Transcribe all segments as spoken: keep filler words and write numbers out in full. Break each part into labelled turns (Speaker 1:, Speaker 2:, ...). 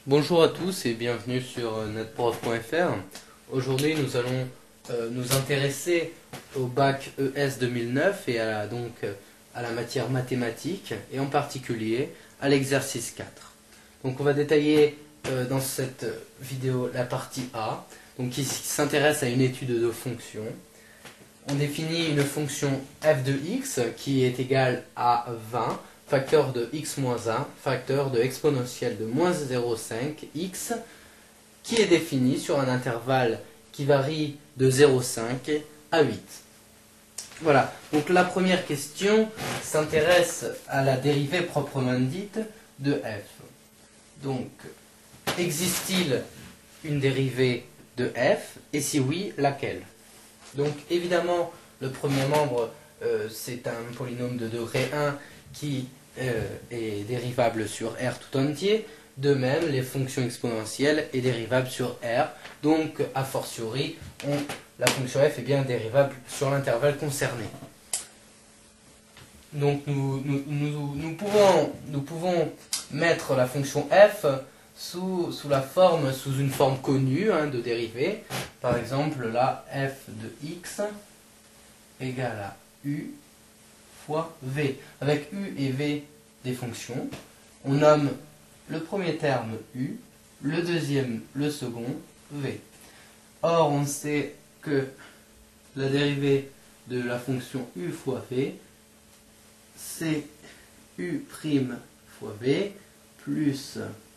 Speaker 1: Bonjour à tous et bienvenue sur euh, netprof point F R. Aujourd'hui nous allons euh, nous intéresser au bac E S deux mille neuf et à la, donc euh, à la matière mathématiques et en particulier à l'exercice quatre. Donc on va détailler euh, dans cette vidéo la partie A, donc qui s'intéresse à une étude de fonctions. On définit une fonction f de x qui est égale à vingt, facteur de x moins un, facteur de exponentielle de moins zéro virgule cinq x, qui est défini sur un intervalle qui varie de zéro virgule cinq à huit. Voilà, donc la première question s'intéresse à la dérivée proprement dite de f. Donc, existe-t-il une dérivée de f, et si oui, laquelle? Donc évidemment, le premier membre, euh, c'est un polynôme de degré un qui euh, est dérivable sur R tout entier. De même, les fonctions exponentielles est dérivable sur R. Donc, a fortiori, on, la fonction f est bien dérivable sur l'intervalle concerné. Donc nous, nous, nous, nous, pouvons, nous pouvons mettre la fonction f sous, sous la forme, sous une forme connue hein, de dérivée. Par exemple, là, f de x égale à u fois v. Avec u et v des fonctions, on nomme le premier terme u, le deuxième, le second, v. Or, on sait que la dérivée de la fonction u fois v, c'est u' fois v plus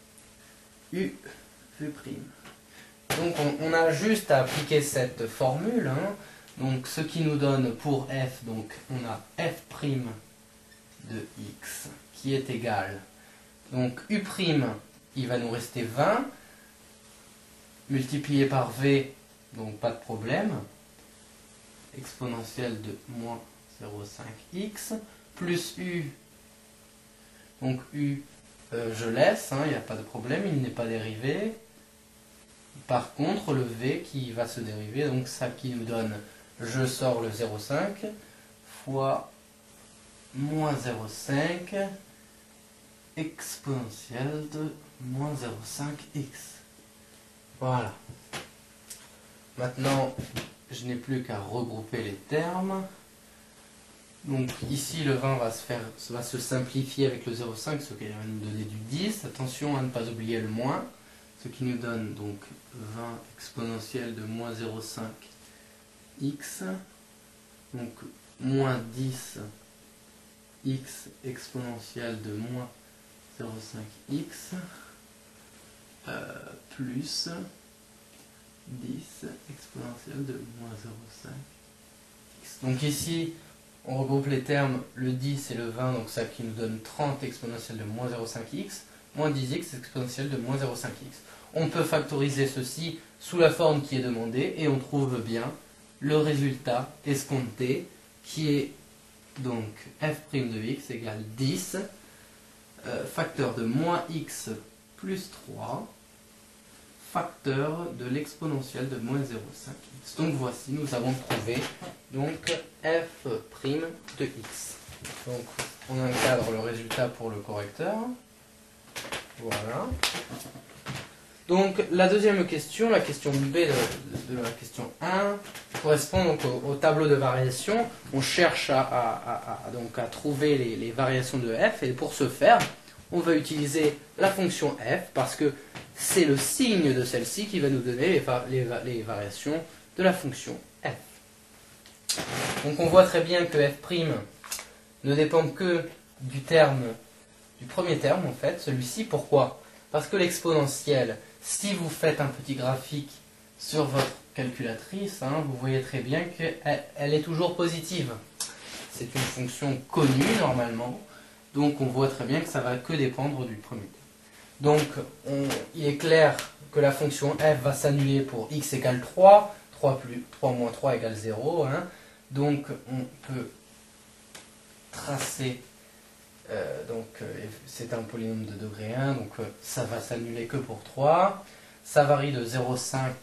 Speaker 1: u v'. Donc on, on a juste à appliquer cette formule, hein. Donc ce qui nous donne pour f, donc on a f' de x qui est égal, donc u', il va nous rester vingt, multiplié par v, donc pas de problème, exponentielle de moins zéro virgule cinq x, plus u, donc u, euh, je laisse, il hein, n'y a pas de problème, il n'est pas dérivé. Par contre, le v qui va se dériver, donc ça qui nous donne, je sors le zéro virgule cinq, fois moins zéro virgule cinq, exponentielle de moins zéro virgule cinq x. Voilà. Maintenant, je n'ai plus qu'à regrouper les termes. Donc ici, le vingt va se, faire, va se simplifier avec le zéro virgule cinq, ce qui va nous donner du dix. Attention à ne pas oublier le moins. Ce qui nous donne donc vingt exponentielle de moins zéro virgule cinq x, donc moins dix x exponentielle de moins zéro virgule cinq x, euh, plus dix exponentielle de moins zéro virgule cinq x. Donc ici, on regroupe les termes, le dix et le vingt, donc ça qui nous donne trente exponentielle de moins zéro virgule cinq x, moins dix x exponentielle de moins zéro virgule cinq x. On peut factoriser ceci sous la forme qui est demandée et on trouve bien le résultat escompté qui est donc f' de x égale dix, euh, facteur de moins x plus trois, facteur de l'exponentielle de moins zéro virgule cinq x. Donc voici, nous avons trouvé donc f' de x. Donc on encadre le résultat pour le correcteur. Voilà. Donc la deuxième question, la question B de, de, de la question un, correspond donc au, au tableau de variation. On cherche à, à, à, à, donc à trouver les, les variations de f, et pour ce faire, on va utiliser la fonction f, parce que c'est le signe de celle-ci qui va nous donner les, les, les variations de la fonction f. Donc on voit très bien que f' ne dépend que du terme, du premier terme en fait, celui-ci. Pourquoi? Parce que l'exponentielle, si vous faites un petit graphique sur votre calculatrice, hein, vous voyez très bien qu'elle elle est toujours positive. C'est une fonction connue normalement, donc on voit très bien que ça va que dépendre du premier terme. Donc on, il est clair que la fonction f va s'annuler pour x égale trois, trois, plus, trois moins trois égale zéro, hein, donc on peut tracer. Euh, donc euh, c'est un polynôme de degré un, donc euh, ça va s'annuler que pour trois. Ça varie de zéro virgule cinq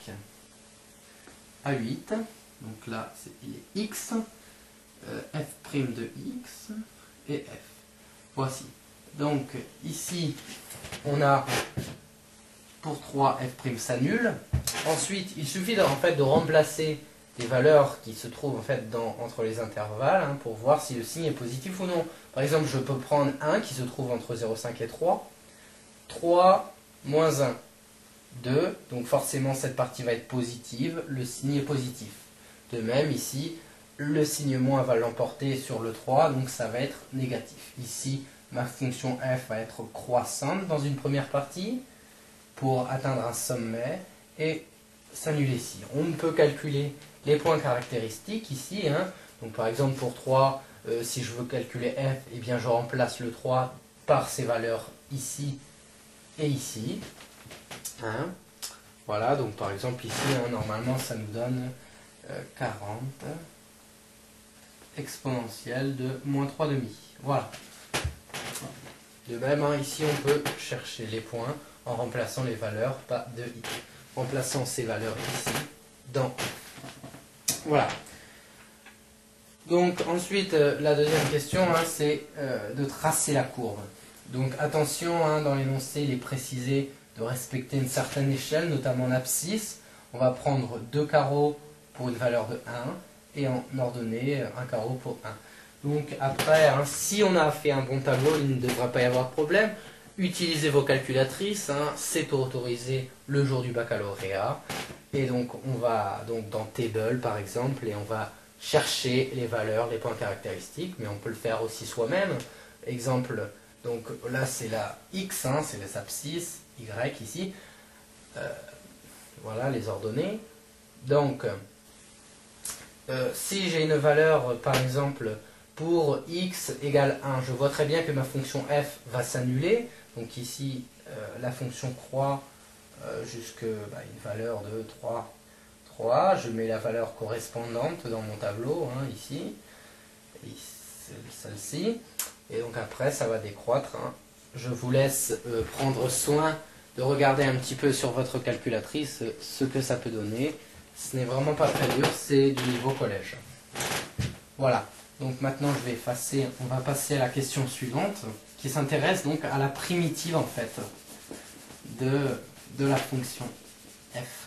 Speaker 1: à huit. Donc là, c'est x, euh, f' de x et f. Voici. Donc ici, on a pour trois, f' s'annule. Ensuite, il suffit de, en fait, de remplacer les valeurs qui se trouvent en fait dans, entre les intervalles hein, pour voir si le signe est positif ou non. Par exemple, je peux prendre un qui se trouve entre zéro virgule cinq et trois. trois moins un, deux. Donc forcément, cette partie va être positive. Le signe est positif. De même, ici, le signe moins va l'emporter sur le trois. Donc ça va être négatif. Ici, ma fonction f va être croissante dans une première partie pour atteindre un sommet et s'annuler ici. On peut calculer les points caractéristiques ici. Hein. Donc par exemple pour trois, euh, si je veux calculer f, eh bien je remplace le trois par ces valeurs ici et ici. Hein. Voilà, donc par exemple ici, hein, normalement ça nous donne euh, quarante exponentielle de moins trois demi. Voilà. De même, hein, ici on peut chercher les points en remplaçant les valeurs pas de i. Remplaçant ces valeurs ici dans voilà. Donc ensuite euh, la deuxième question hein, c'est euh, de tracer la courbe. Donc attention hein, dans l'énoncé il est précisé de respecter une certaine échelle, notamment l'abscisse. On va prendre deux carreaux pour une valeur de un et en ordonnée un carreau pour un. Donc après, hein, si on a fait un bon tableau, il ne devrait pas y avoir de problème. Utilisez vos calculatrices, hein, c'est autorisé le jour du baccalauréat. Et donc on va donc dans Table par exemple et on va chercher les valeurs, les points caractéristiques, mais on peut le faire aussi soi-même. Exemple, donc là c'est la x, hein, c'est les abscisses, y ici. Euh, voilà les ordonnées. Donc euh, si j'ai une valeur par exemple pour x égale un, je vois très bien que ma fonction f va s'annuler. Donc ici, euh, la fonction croît euh, jusqu'à bah, une valeur de trois, trois. Je mets la valeur correspondante dans mon tableau, hein, ici, celle-ci. Et donc après, ça va décroître. Hein. Je vous laisse euh, prendre soin de regarder un petit peu sur votre calculatrice ce que ça peut donner. Ce n'est vraiment pas très dur, c'est du niveau collège. Voilà. Donc maintenant, je vais effacer, on va passer à la question suivante, qui s'intéresse donc à la primitive en fait de, de la fonction f.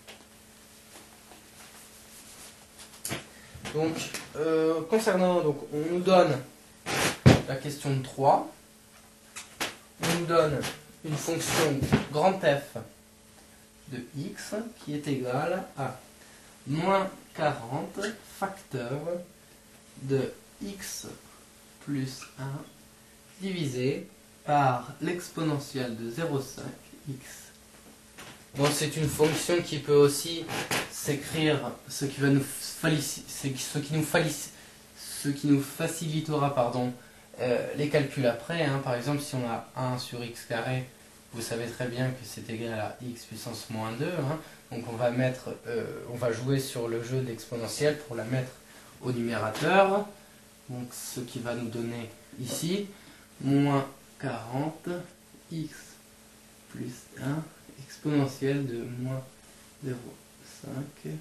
Speaker 1: Donc, euh, concernant, donc, on nous donne la question de trois, on nous donne une fonction grand F de x qui est égale à moins quarante facteur de x plus un divisé par l'exponentielle de zéro virgule cinq x. Donc c'est une fonction qui peut aussi s'écrire, ce qui va nous ce qui nous ce qui nous facilitera pardon, euh, les calculs après. Hein. Par exemple, si on a un sur x carré, vous savez très bien que c'est égal à x puissance moins deux. Hein. Donc on va mettre, euh, on va jouer sur le jeu de l'exponentielle pour la mettre au numérateur, donc ce qui va nous donner ici moins quarante x plus un exponentielle de moins zéro virgule cinq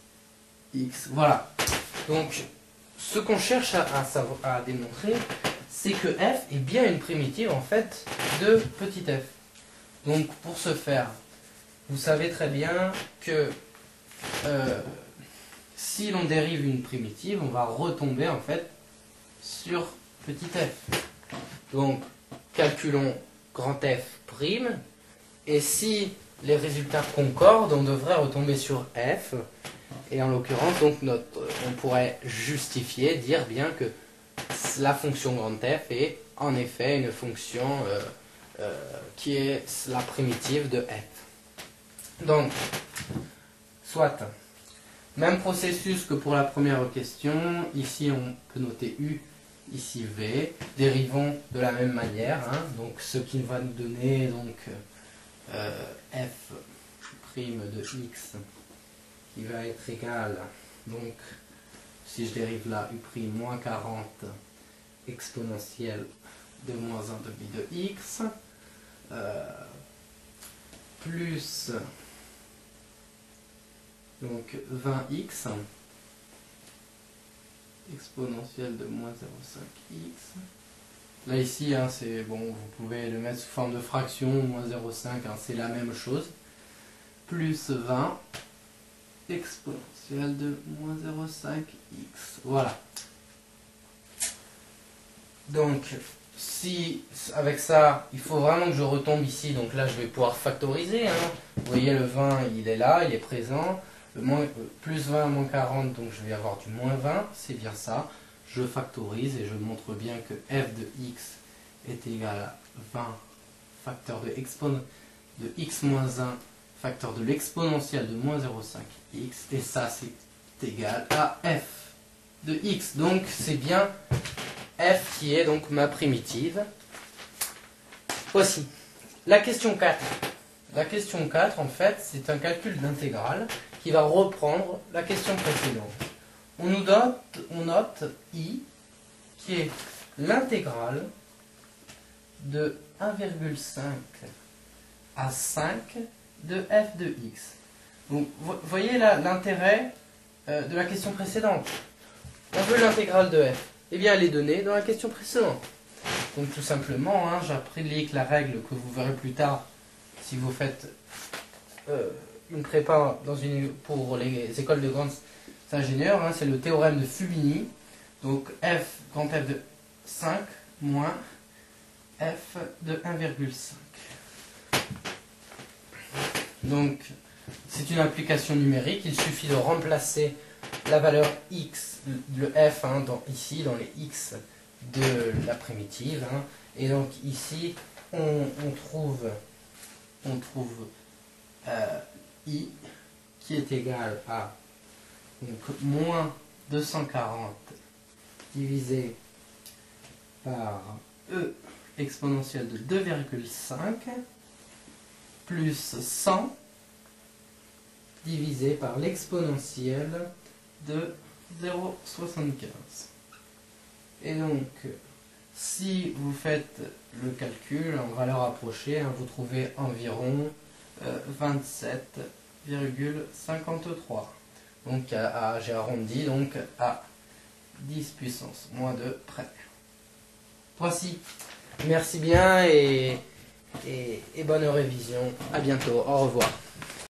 Speaker 1: x. Voilà. Donc ce qu'on cherche à, à, savoir, à démontrer, c'est que f est bien une primitive en fait de petit f. Donc pour ce faire, vous savez très bien que euh, si l'on dérive une primitive, on va retomber en fait sur petit f. Donc, calculons grand F prime, et si les résultats concordent, on devrait retomber sur f, et en l'occurrence, donc notre, on pourrait justifier, dire bien que la fonction grand F est en effet une fonction euh, euh, qui est la primitive de f. Donc, soit. Même processus que pour la première question, ici on peut noter U, ici V, dérivons de la même manière, hein, donc ce qui va nous donner donc euh, f' de x qui va être égal, donc si je dérive là U' moins quarante exponentielle de moins un demi de x, euh, plus donc vingt x exponentielle de moins zéro virgule cinq x Là ici, hein, c'est bon, vous pouvez le mettre sous forme de fraction, moins zéro virgule cinq, hein, c'est la même chose. Plus vingt exponentielle de moins zéro virgule cinq x. Voilà. Donc, si avec ça, il faut vraiment que je retombe ici, donc là je vais pouvoir factoriser. Hein. Vous voyez, le vingt, il est là, il est présent. Le moins, euh, plus vingt moins quarante, donc je vais avoir du moins vingt, c'est bien ça. Je factorise et je montre bien que f de x est égal à vingt facteur de, expon de x moins un facteur de l'exponentielle de moins zéro virgule cinq x. Et ça, c'est égal à f de x. Donc, c'est bien f qui est donc ma primitive. Voici la question quatre. La question quatre, en fait, c'est un calcul d'intégrale qui va reprendre la question précédente. On nous note, on note i, qui est l'intégrale de un virgule cinq à cinq de f de x. Donc, vous voyez là l'intérêt euh, de la question précédente. On veut l'intégrale de f. Eh bien, elle est donnée dans la question précédente. Donc, tout simplement, hein, j'applique la règle que vous verrez plus tard si vous faites euh, une prépa dans une, pour les écoles de grands ingénieurs. Hein, c'est le théorème de Fubini. Donc, f, grand F de cinq moins f de un virgule cinq. Donc, c'est une application numérique. Il suffit de remplacer la valeur x, le f, hein, dans, ici, dans les x de la primitive. Hein, et donc, ici, on, on trouve, on trouve euh, i qui est égal à donc, moins deux cent quarante divisé par e exponentielle de deux virgule cinq plus cent divisé par l'exponentielle de zéro virgule soixante-quinze. Et donc, si vous faites le calcul en valeur approchée, hein, vous trouvez environ euh, vingt-sept virgule cinquante-trois. Donc, à, à, j'ai arrondi donc à dix puissance moins deux près. Voici. Merci bien et, et, et bonne révision. À bientôt. Au revoir.